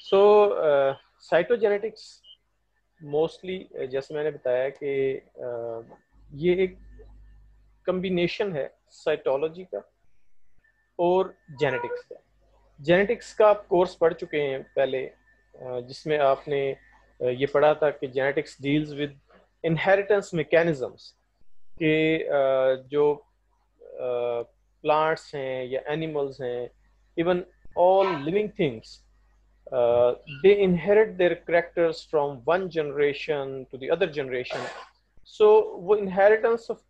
سو سائٹوجینیٹکس mostly جیسے میں نے بتایا کہ یہ ایک کمبینیشن ہے سائٹولوجی کا اور جینیٹکس کا. جینیٹکس کا آپ کورس پڑھ چکے ہیں پہلے، جس میں آپ نے یہ پڑھا تھا کہ genetics deals with inheritance mechanisms, کہ جو پلانٹس ہیں یا اینیملز ہیں، even all living things, they inherit their characters from one generation to the other generation. So وہ inheritance of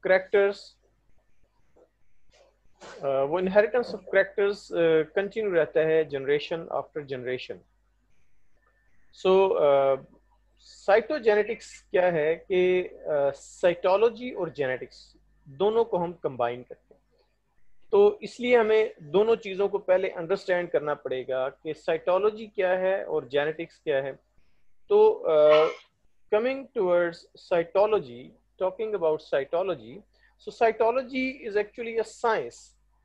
characters continue رہتا ہے generation after generation. So سائٹوجینیٹکس کیا ہے کہ سائٹولوجی اور جینیٹکس دونوں کو ہم کمبائن کرتے ہیں. تو اس لیے ہمیں دونوں چیزوں کو پہلے انڈرسٹینڈ کرنا پڑے گا کہ سائٹولوجی کیا ہے اور جینیٹکس کیا ہے. تو coming towards cytology, talking about cytology, so cytology is actually a science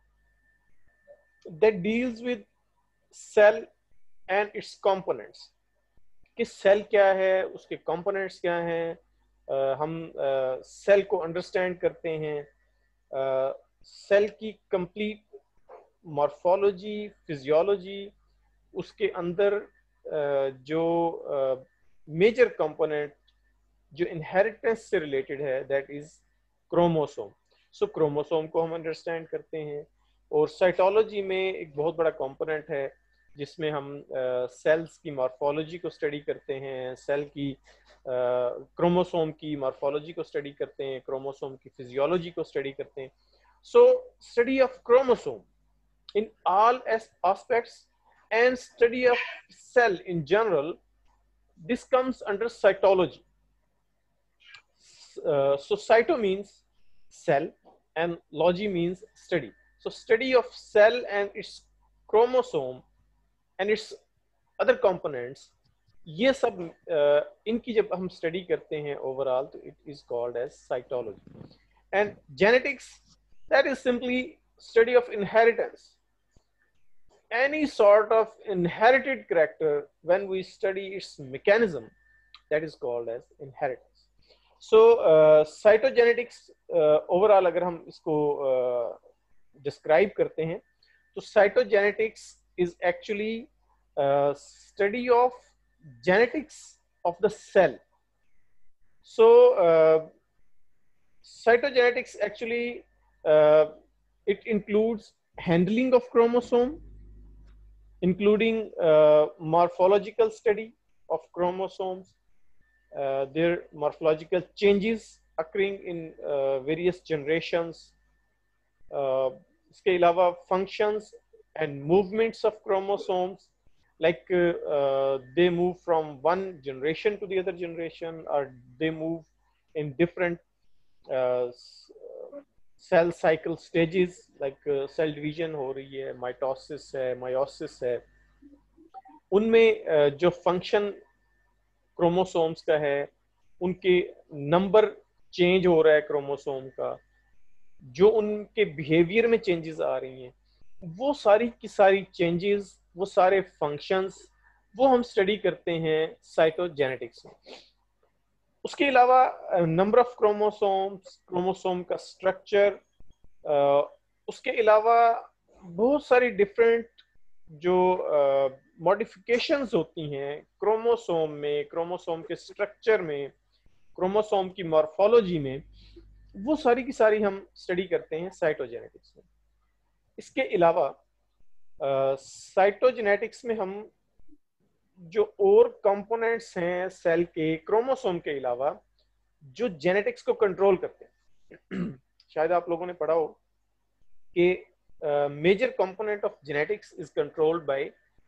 that deals with cell and its components. کہ سیل کیا ہے، اس کے کمپوننٹس کیا ہیں، ہم سیل کو انڈرسٹینڈ کرتے ہیں، سیل کی کمپلیٹ مارفولوجی، فزیولوجی، اس کے اندر جو میجر کمپوننٹ جو انہیریٹنس سے ریلیٹڈ ہے، that is chromosome. So chromosome کو ہم انڈرسٹینڈ کرتے ہیں. اور سائٹولوجی میں ایک بہت بڑا کمپوننٹ ہے جس میں ہم سیلز کی مارفولوجی کو اسٹڈی کرتے ہیں، سیل کی کروموسوم کی مارفولوجی کو اسٹڈی کرتے ہیں، کروموسوم کی فزیولوجی کو اسٹڈی کرتے ہیں. So study of chromosome in all aspects and study of cell in general, this comes under cytology. So cyto means cell and logy means study. So study of cell and its chromosome and its other components, یہ سب ان کی جب ہم study کرتے ہیں overall تو it is called as cytology. And genetics, that is simply study of inheritance. Any sort of inherited character, when we study its mechanism, that is called as inheritance. So cytogenetics overall اگر ہم اس کو describe کرتے ہیں تو cytogenetics is actually study of genetics of the cell. So cytogenetics actually it includes handling of chromosome, including morphological study of chromosomes, their morphological changes occurring in various generations. اس کے علاوہ functions and movements of chromosomes, like they move from one generation to the other generation, or they move in different cell cycle stages, like cell division ہو رہی ہے، mitosis ہے، meiosis ہے. ان میں جو function chromosomes کا ہے، ان کے نمبر چینج ہو رہا ہے کروموسوم کا، جو ان کے بیہیویئر میں چینجز آ رہی ہیں، وہ ساری کی ساری چینجز، وہ سارے فنکشنز، وہ ہم اسٹڈی کرتے ہیں سائٹوجینیٹکس میں. اس کے علاوہ نمبر آف کروموسوم کا اسٹرکچر، اس کے علاوہ بہت ساری ڈفرینٹ جو ماڈیفیکیشنز ہوتی ہیں کروموسوم میں، کروموسوم کے اسٹرکچر میں، کروموسوم کی مارفولوجی میں، وہ ساری کی ساری ہم اسٹڈی کرتے ہیں سائٹوجینیٹکس میں. اس کے علاوہ سائٹوجینیٹکس میں ہم جو اور کمپوننٹس ہیں سیل کے کروموسوم کے علاوہ جو جینیٹکس کو کنٹرول کرتے ہیں، شاید آپ لوگوں نے پڑھا ہو کہ major component of genetics is controlled by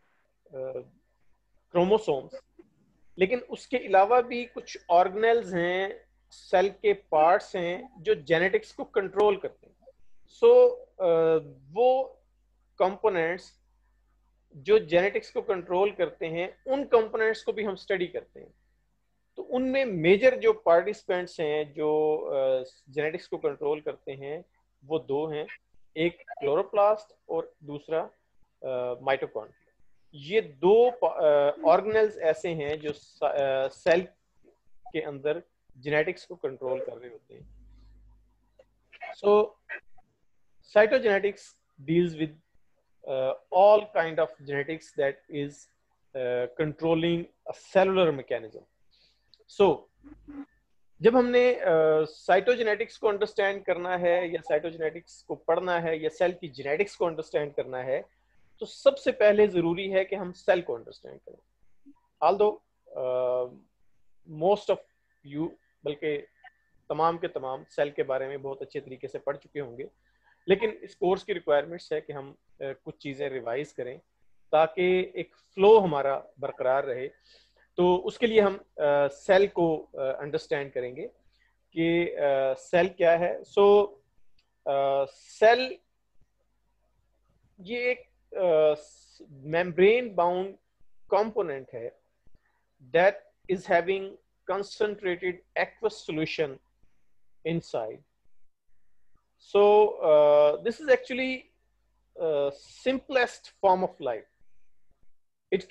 chromosomes, لیکن اس کے علاوہ بھی کچھ آرگنیلز ہیں، سیل کے پارٹس ہیں جو جینیٹکس کو کنٹرول کرتے ہیں. سو وہ کمپوننٹس جو جینیٹکس کو کنٹرول کرتے ہیں، ان کمپوننٹس کو بھی ہم اسٹڈی کرتے ہیں. تو ان میں میجر جو پارٹیسپینٹس ہیں جو جینیٹکس کو کنٹرول کرتے ہیں وہ دو ہیں، ایک کلوروپلاسٹ اور دوسرا مائٹوکونڈریا. یہ دو آرگنلز ایسے ہیں جو سیل کے اندر جینیٹکس کو کنٹرول کر رہے ہوتے ہیں. سو cytogenetics deals with all kind of genetics that is controlling a cellular mechanism. So جب ہم نے سائٹوجینیٹکس کو انڈرسٹینڈ کرنا ہے یا سائٹوجینیٹکس کو پڑھنا ہے یا سیل کی جینیٹکس کو انڈرسٹینڈ کرنا ہے تو سب سے پہلے ضروری ہے کہ ہم سیل کو انڈرسٹینڈ کریں. although موسٹ آف یو بلکہ تمام کے تمام سیل کے بارے میں بہت اچھے طریقے سے پڑھ چکے ہوں گے, لیکن اس کورس کی ریکوائرمنٹس ہے کہ ہم کچھ چیزیں ریوائز کریں تاکہ ایک فلو ہمارا برقرار رہے. تو اس کے لیے ہم سیل کو انڈرسٹینڈ کریں گے کہ سیل کیا ہے. سو سیل یہ ایک membrane bound component ہے that is having concentrated aqueous solution inside. So this is actually simplest form of life. It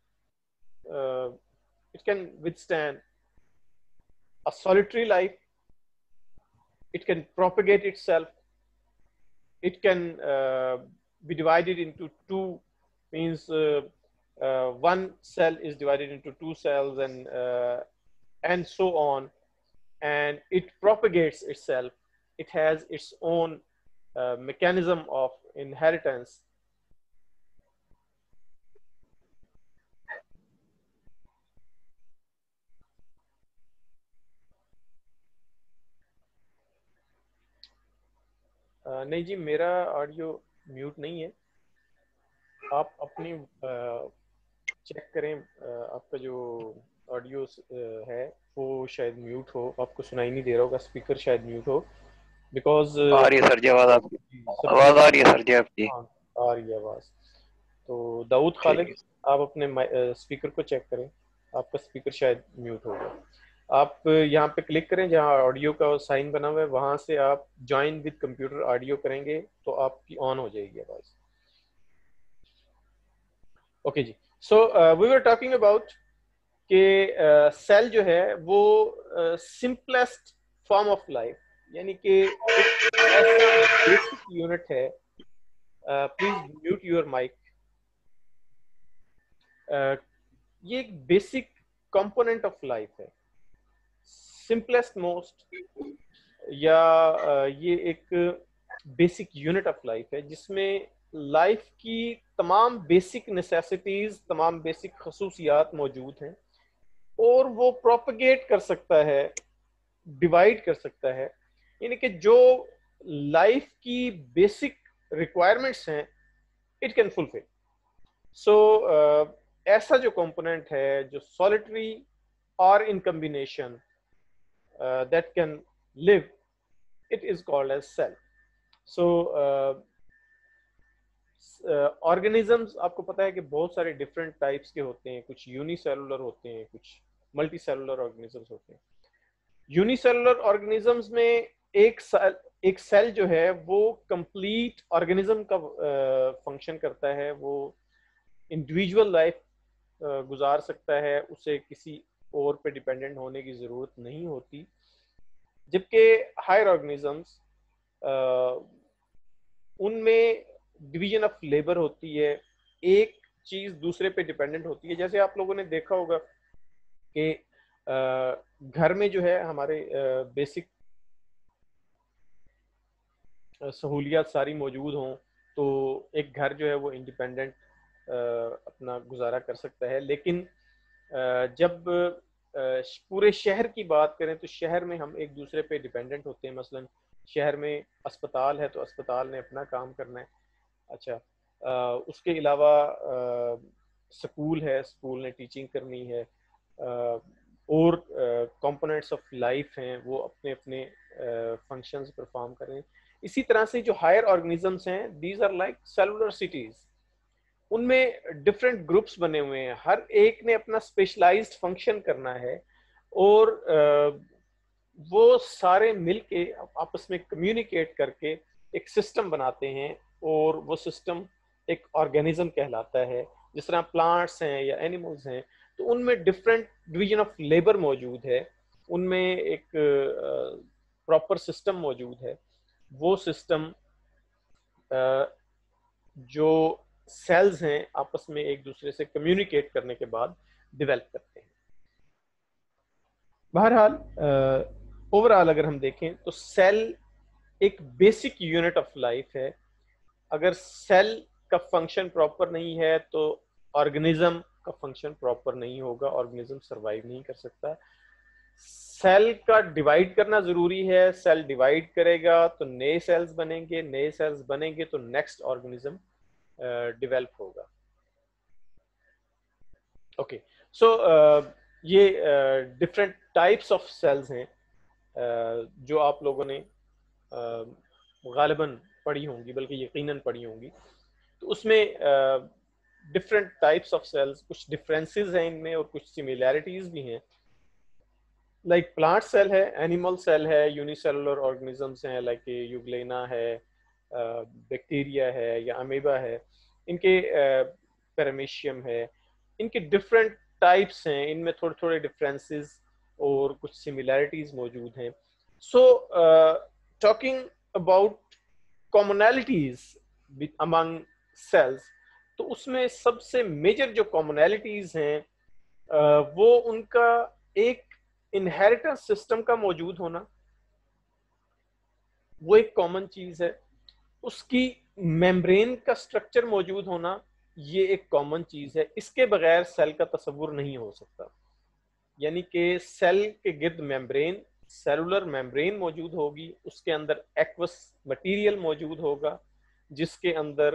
can withstand a solitary life. It can propagate itself. It can be divided into two, means one cell is divided into two cells and so on, and it propagates itself. It has its own mechanism of inheritance. نہیں جی, میرا audio mute نہیں ہے. آپ اپنی check کریں, آپ کا جو آڈیو ہے وہ شاید میوٹ ہو, آپ کو سنائی نہیں دے رہا ہوگا, اسپیکر شاید میوٹ ہو. بیکاز آ رہی ہے سر جی آواز, آپ کی آواز آ رہی ہے سر جی آپ کی. آ رہی ہے آواز. تو داؤد خالد, آپ اپنے اسپیکر کو چیک کریں, آپ کا اسپیکر شاید میوٹ ہوگا. آپ یہاں پہ کلک کریں جہاں آڈیو کا سائن بنا ہوا ہے, وہاں سے آپ جوائن وتھ کمپیوٹر آڈیو کریں گے تو آپ کی آن ہو جائے گی آواز. اوکے جی. So we were talking about کہ سیل جو ہے وہ سمپلیسٹ فارم آف لائف, یعنی کہ ایک ایسا بیسک یونٹ ہے. Please mute your mic. یہ ایک بیسک کمپوننٹ آف لائف ہے, سمپلیسٹ موسٹ, یا یہ ایک بیسک یونٹ آف لائف ہے جس میں لائف کی تمام بیسک نیسیسٹیز, تمام بیسک خصوصیات موجود ہیں, اور وہ پروپیگیٹ کر سکتا ہے, ڈیوائڈ کر سکتا ہے. یعنی کہ جو لائف کی بیسک ریکوائرمنٹس ہیں اٹ کین فلفل. سو ایسا جو کمپوننٹ ہے جو سولیٹری اور in combination that can live, it is called as cell. So organisms, آپ کو پتا ہے کہ بہت سارے ڈفرینٹ ٹائپس کے ہوتے ہیں, کچھ یونی سیلولر ہوتے ہیں, کچھ ملٹی سیلولر آرگنیزمس ہوتے ہیں. یونی سیلولر آرگنیزمس میں ایک سیل جو ہے وہ کمپلیٹ آرگنیزم کا فنکشن کرتا ہے, وہ انڈیویجول لائف گزار سکتا ہے, اسے کسی اور پہ ڈیپینڈنٹ ہونے کی ضرورت نہیں ہوتی. جبکہ ہائر آرگنیزمس ان میں ڈویژن آف لیبر ہوتی ہے, ایک چیز دوسرے پہ ڈیپینڈنٹ ہوتی ہے. جیسے آپ لوگوں نے دیکھا ہوگا کہ گھر میں جو ہے ہمارے بیسک سہولیات ساری موجود ہوں تو ایک گھر جو ہے وہ انڈیپینڈنٹ اپنا گزارا کر سکتا ہے. لیکن جب پورے شہر کی بات کریں تو شہر میں ہم ایک دوسرے پہ ڈیپینڈنٹ ہوتے ہیں. مثلا شہر میں اسپتال ہے تو اسپتال نے اپنا کام کرنا ہے. اچھا, اس کے علاوہ سکول ہے, سکول نے ٹیچنگ کرنی ہے, اور کمپوننٹس آف لائف ہیں وہ اپنے اپنے فنکشنز پرفارم کر رہے ہیں. اسی طرح سے جو ہائر آرگنیزمس ہیں, these are like cellular cities, ان میں ڈفرینٹ گروپس بنے ہوئے ہیں, ہر ایک نے اپنا اسپیشلائزڈ فنکشن کرنا ہے, اور وہ سارے مل کے آپس میں کمیونیکیٹ کر کے ایک سسٹم بناتے ہیں, اور وہ سسٹم ایک آرگینزم کہلاتا ہے. جس طرح پلانٹس ہیں یا اینیملز ہیں تو ان میں ڈفرینٹ ڈویژن آف لیبر موجود ہے، ان میں ایک پراپر سسٹم موجود ہے. وہ سسٹم جو سیلز ہیں آپس میں ایک دوسرے سے کمیونیکیٹ کرنے کے بعد ڈیولپ کرتے ہیں. بہرحال اوور آل اگر ہم دیکھیں تو سیل ایک بیسک یونٹ آف لائف ہے. اگر سیل کا فنکشن پراپر نہیں ہے تو آرگنزم کا فنکشن پراپر نہیں ہوگا، آرگنزم سروائیو نہیں کر سکتا. سیل کا ڈیوائڈ کرنا ضروری ہے، سیل ڈیوائڈ کرے گا تو نئے سیلز بنیں گے، نئے سیلز بنیں گے تو نیکسٹ آرگنزم ڈیولپ ہوگا. اوکے، سو یہ ڈفرینٹ ٹائپس آف سیلز ہیں جو آپ لوگوں نے غالباً پڑھی ہوں گی، بلکہ یقیناً پڑھی ہوں گی. تو اس میں ڈفرینٹ ٹائپس آف سیلز، کچھ ڈفرینسز ہیں ان میں اور کچھ سملیرٹیز بھی ہیں. لائک پلانٹ سیل ہے، اینیمل سیل ہے، یونی سیلولر آرگنزمس ہیں لائک یوگلینا ہے، بیکٹیریا ہے یا امیبا ہے، ان کے پیرامیشیم ہے، ان کے ڈفرینٹ ٹائپس ہیں، ان میں تھوڑے تھوڑے ڈفرینسز اور کچھ سملیرٹیز موجود ہیں. So talking about commonalities among cells, تو اس میں سب سے میجر جو کامنالٹیز ہیں وہ ان کا ایک انہیریٹنس سسٹم کا موجود ہونا، وہ ایک کامن چیز ہے. اس کی میمبرین کا سٹرکچر موجود ہونا، یہ ایک کامن چیز ہے. اس کے بغیر سیل کا تصور نہیں ہو سکتا. یعنی کہ سیل کے گرد میمبرین، سیلولر میمبرین موجود ہوگی، اس کے اندر ایکوس مٹیریل موجود ہوگا جس کے اندر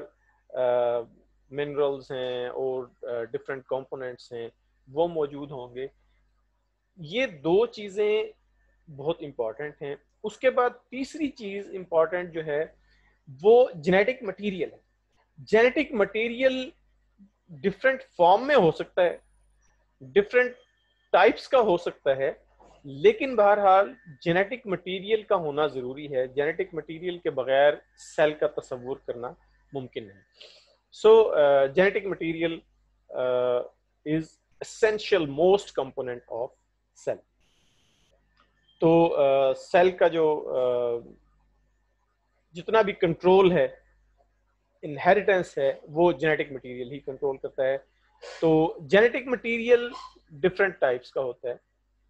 منرلز ہیں اور ڈفرینٹ کمپوننٹس ہیں وہ موجود ہوں گے. یہ دو چیزیں بہت امپورٹنٹ ہیں. اس کے بعد تیسری چیز امپورٹنٹ جو ہے وہ جینیٹک مٹیریل ہے. جینیٹک مٹیریل ڈفرینٹ فارم میں ہو سکتا ہے، ڈفرینٹ ٹائپس کا ہو سکتا ہے، لیکن بہرحال جینیٹک مٹیریل کا ہونا ضروری ہے. جینیٹک مٹیریل کے بغیر سیل کا تصور کرنا ممکن نہیں. So genetic material is essential most component of cell. تو سیل کا جو جتنا بھی کنٹرول ہے، انہیریٹنس ہے، وہ جینیٹک مٹیریل ہی کنٹرول کرتا ہے. تو جینیٹک مٹیریل ڈفرینٹ ٹائپس کا ہوتا ہے.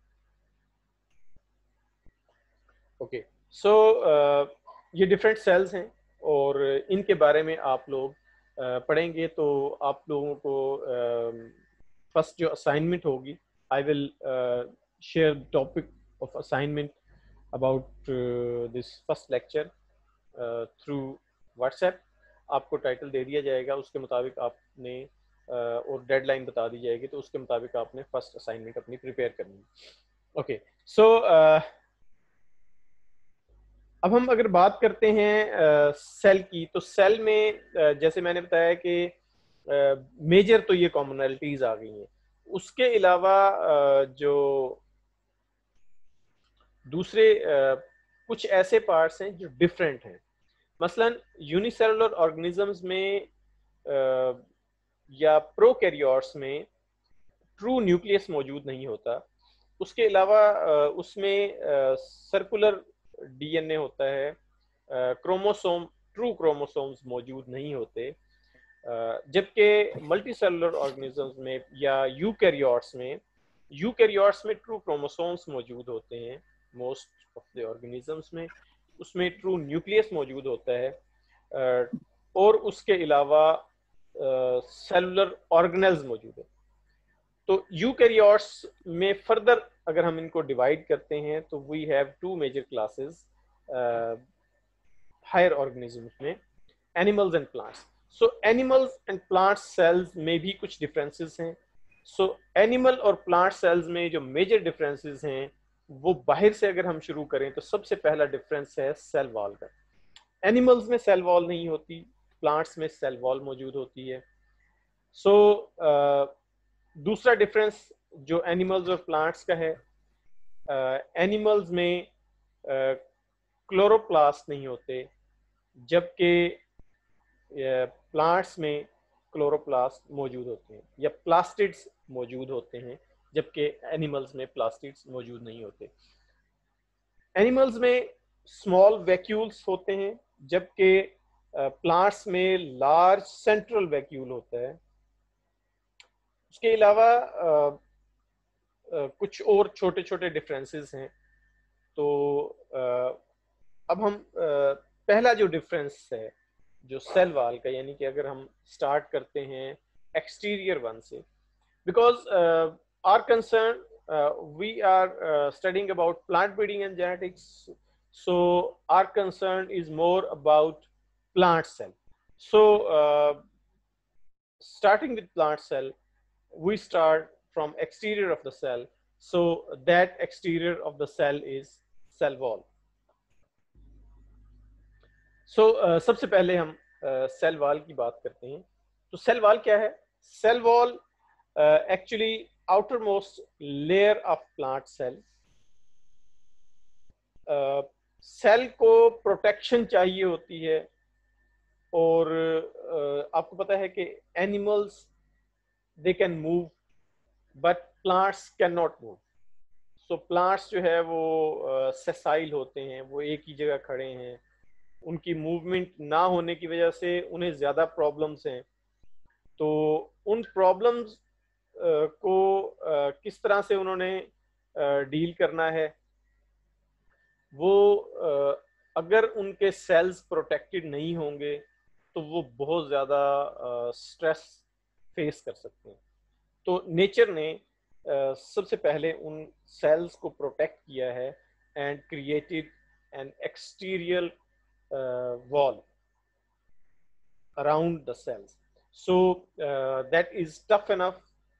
اوکے، سو یہ ڈفرینٹ سیلز ہیں اور ان کے بارے میں آپ لوگ پڑھیں گے. تو آپ لوگوں کو فرسٹ جو اسائنمنٹ ہوگی، I will share topic of assignment about this first lecture through WhatsApp. آپ کو ٹائٹل دے دیا جائے گا، اس کے مطابق آپ نے اور ڈیڈ لائن بتا دی جائے گی، تو اس کے مطابق آپ نے فرسٹ اسائنمنٹ اپنی پریپیئر کرنی ہے. اوکے، سو اب ہم اگر بات کرتے ہیں سیل کی، تو سیل میں جیسے میں نے بتایا کہ میجر تو یہ کامنالٹیز آ گئی ہیں. اس کے علاوہ جو دوسرے کچھ ایسے پارٹس ہیں جو ڈفرینٹ ہیں. مثلا یونی سیلولر آرگنزمز میں یا پروکیریوٹس میں ٹرو نیوکلیس موجود نہیں ہوتا. اس کے علاوہ اس میں سرکولر ڈی این اے ہوتا ہے، کروموسوم، ٹرو کروموسومز موجود نہیں ہوتے. جبکہ ملٹی سیلولر آرگنزمز میں یا یوکیریوٹس میں ٹرو کروموسومز موجود ہوتے ہیں. موسٹ آف دی آرگنزمز میں اس میں ٹرو نیوکلیس موجود ہوتا ہے. اور اس کے علاوہ سیلولر آرگنلز موجود ہیں. تو یوکیریوٹس میں فردر اگر ہم ان کو ڈیوائڈ کرتے ہیں تو we have two major classes higher organisms میں، animals and plants. So animals and plant cells میں بھی کچھ ڈفرینسز ہیں. سو اینیمل اور پلانٹ سیلز میں جو میجر ڈفرینسز ہیں وہ باہر سے اگر ہم شروع کریں تو سب سے پہلا ڈفرینس ہے سیل وال کا. اینیملز میں سیل وال نہیں ہوتی، پلانٹس میں سیل وال موجود ہوتی ہے. سو دوسرا ڈفرینس جو اینیملز اور پلانٹس کا ہے، اینیملز میں کلوروپلاسٹ نہیں ہوتے، جبکہ پلانٹس میں क्लोरोप्लास्ट موجود ہوتے ہیں یا پلاسٹڈس موجود ہوتے ہیں, جبکہ اینیملز میں پلاسٹڈس موجود نہیں ہوتے. اینیملز میں اسمال ویکیولس ہوتے ہیں, جبکہ پلانٹس میں لارج سینٹرل ویکیول ہوتا ہے. اس کے علاوہ کچھ اور چھوٹے چھوٹے ڈفرینسز ہیں. تو اب ہم پہلا جو ڈفرینس ہے جو سیل وال کا, یعنی کہ اگر ہم سٹارٹ کرتے ہیں ایکسٹیریئر ون سے, because our concern we are studying about plant breeding and genetics, so our concern is more about plant cell. So starting with plant cell, we start from exterior of the cell, so that exterior of the cell is cell wall. So سب سے پہلے ہم cell وال کی بات کرتے ہیں. تو سیل وال کیا ہے؟ سیل وال actually outermost layer of plant cell. Cell کو پروٹیکشن چاہیے ہوتی ہے, اور آپ کو پتا ہے کہ animals they can move but plants can not move. So plants جو ہے وہ سیسائل ہوتے ہیں, وہ ایک ہی جگہ کھڑے ہیں, ان کی موومنٹ نہ ہونے کی وجہ سے انہیں زیادہ پرابلمس ہیں. تو ان پرابلمس کو کس طرح سے انہوں نے ڈیل کرنا ہے, وہ اگر ان کے سیلز پروٹیکٹڈ نہیں ہوں گے تو وہ بہت زیادہ سٹریس فیس کر سکتے ہیں. تو نیچر نے سب سے پہلے ان سیلز کو پروٹیکٹ کیا ہے and created an exterior wall around the cells. So that is tough enough,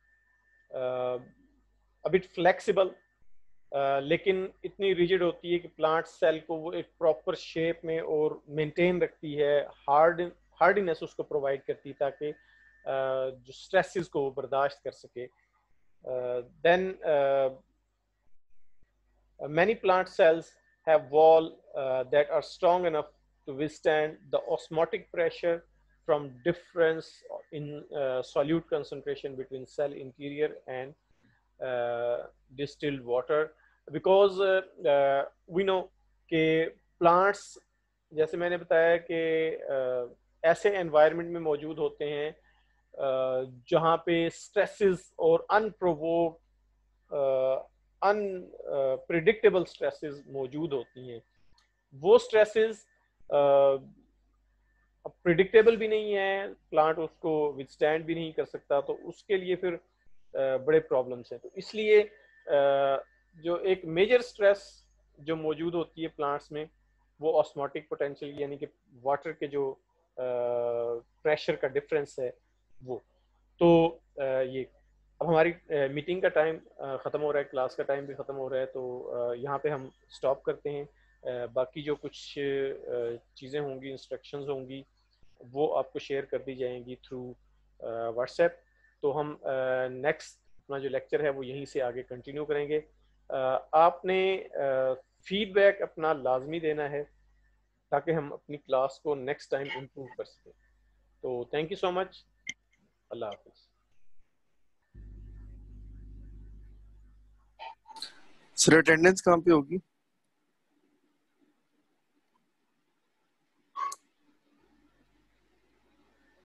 a bit flexible, لیکن اتنی ریجڈ ہوتی ہے کہ پلانٹ سیل کو وہ ایک پراپر شیپ میں اور مینٹین رکھتی ہے, ہارڈنیس اس کو پرووائڈ کرتی ہے تاکہ جو سٹریسز کو وہ برداشت کر سکے. دین many plant cells have wall that are strong enough to withstand the osmotic pressure from difference in solute concentration between cell interior and distilled water, because we know کہ plants جیسے میں نے بتایا کہ ایسے environment میں موجود ہوتے ہیں جہاں پہ stresses اور unprovoked unpredictable stresses موجود ہوتی ہیں. وہ stresses predictable بھی نہیں ہے, پلانٹ اس کو withstand بھی نہیں کر سکتا, تو اس کے لیے پھر بڑے پرابلمس ہیں. تو اس لیے جو ایک میجر سٹریس جو موجود ہوتی ہے پلانٹس میں وہ آسموٹک پوٹینشیل, یعنی کہ واٹر کے جو پریشر کا ڈفرینس ہے وہ. تو یہ اب ہماری میٹنگ کا ٹائم ختم ہو رہا ہے, کلاس کا ٹائم بھی ختم ہو رہا ہے, تو یہاں پہ ہم سٹاپ کرتے ہیں. باقی جو کچھ چیزیں ہوں گی, انسٹرکشنز ہوں گی, وہ آپ کو شیئر کر دی جائیں گی تھرو واٹس ایپ. تو ہم نیکسٹ اپنا جو لیکچر ہے وہ یہیں سے آگے کنٹینیو کریں گے. آپ نے فیڈ بیک اپنا لازمی دینا ہے تاکہ ہم اپنی کلاس کو نیکسٹ ٹائم امپروو کر سکیں. تو تھینک یو سو مچ. اللہ حافظ. سر اٹینڈنس کہاں پہ ہوگی؟